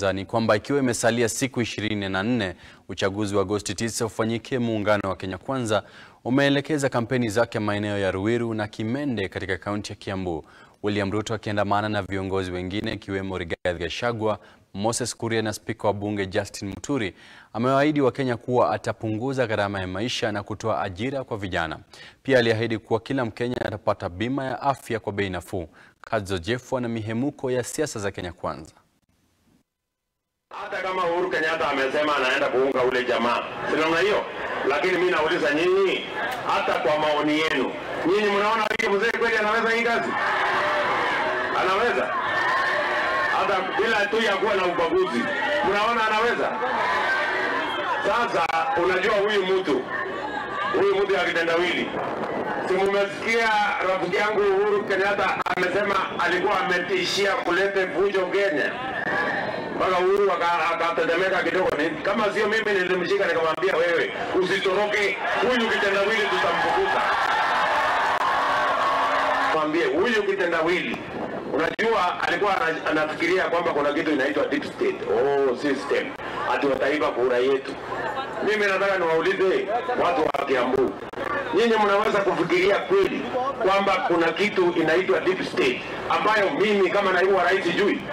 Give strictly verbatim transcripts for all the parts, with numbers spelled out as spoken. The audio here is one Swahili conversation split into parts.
Ni kwamba ikiwa imesalia siku ishirini na nne uchaguzi wa Agosti tisa ufanyike, muungano wa Kenya Kwanza umeelekeza kampeni zake maeneo ya Ruiru na Kimende katika kaunti ya Kiambu. William Ruto akiandamana na viongozi wengine ikiwemo Rigathi Gachagua, Moses Kuria na spika wa bunge Justin Muturi amewaahidi wa Kenya kuwa atapunguza gharama ya maisha na kutoa ajira kwa vijana. Pia aliahidi kuwa kila Mkenya atapata bima ya afya kwa bei nafuu. Kadzo Jeffwa na mihemuko ya siasa za Kenya Kwanza. Hata kama Uhuru Kenyatta amesema anaenda kuunga ule jamaa, sinaona hiyo, lakini mimi nauliza nyinyi, hata kwa maoni yenu, nyinyi mnaona huyu mzee kweli anaweza hii kazi? Anaweza? Hata bila tu ya kuwa na ubaguzi, mnaona anaweza? Sasa unajua huyu mtu, huyu mtu ya kitendawili, si mmesikia rafiki yangu Uhuru Kenyatta amesema alikuwa ametishia kuleta fujo Kenya? Baka Uhuru akatetemeka kidogo. Kama sio mimi nilimshika nikamwambia, wewe usitoroke, huyu kitendawili tutamfukuza. Mwambie huyu kitendawili, unajua alikuwa anafikiria kwamba kuna kitu inaitwa deep state oh system, ati wataiba kura yetu. Mimi nataka niwaulize watu wa Kiambu, nyinyi mnaweza kufikiria kweli kwamba kuna kitu inaitwa deep state ambayo mimi kama naibu wa rais sijui?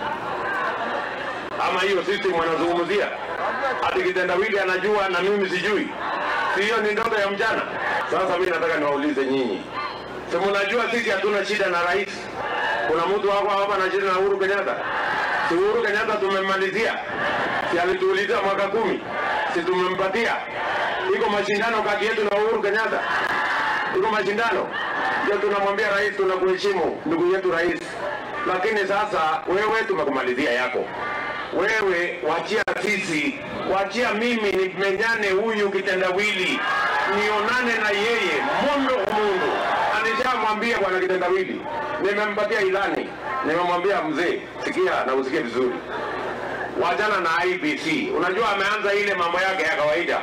Ama hiyo system wanazungumzia ati kitendawili anajua na mimi sijui? Si hiyo ni ndoto ya mjana? Sasa mimi nataka niwaulize nyinyi, si mnajua sisi hatuna shida na rais? Kuna mtu wako hapa na shida na Uhuru Kenyatta? Si Uhuru Kenyatta tumemmalizia? Si alituuliza mwaka kumi? Si tumempatia? Iko mashindano kati yetu na Uhuru Kenyatta? Iko mashindano? Ndio tunamwambia rais, tunakuheshimu ndugu yetu rais, lakini sasa wewe tumekumalizia yako. Wewe wachia sisi, wachia mimi nimenyane huyu kitendawili, nionane na yeye mundo mundo. Anishamwambia bwana kitendawili, nimempatia ilani, nimemwambia mzee, sikia na usikie vizuri, wajana na I B C. Unajua ameanza ile mambo yake ya kawaida,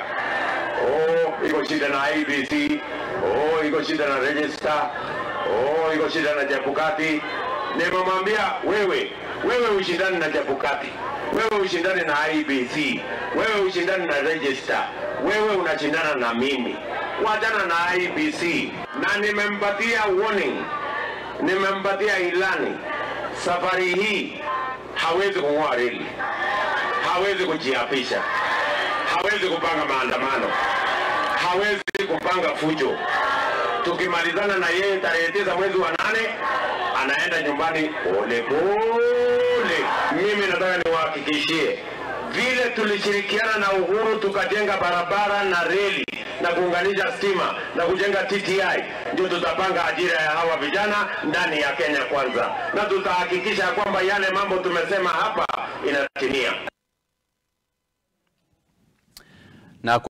oh iko shida na I B C, oh iko shida na register, oh iko shida na Chebukati. Nimemwambia wewe, wewe ushindani na Chebukati, wewe ushindani na I B C, wewe ushindani na register, wewe unashindana na mimi, wajana na I B C. Na nimempatia warning, nimempatia ilani, safari hii hawezi kung'oa reli, hawezi kujiapisha, hawezi kupanga maandamano, hawezi kupanga fujo. Tukimalizana na yeye tarehe tisa mwezi wa nane, anaenda nyumbani pole pole. Mimi nataka niwahakikishie, vile tulishirikiana na Uhuru tukajenga barabara na reli na kuunganisha stima na kujenga T T I, ndio tutapanga ajira ya hawa vijana ndani ya Kenya Kwanza, na tutahakikisha kwamba yale mambo tumesema hapa inatimia.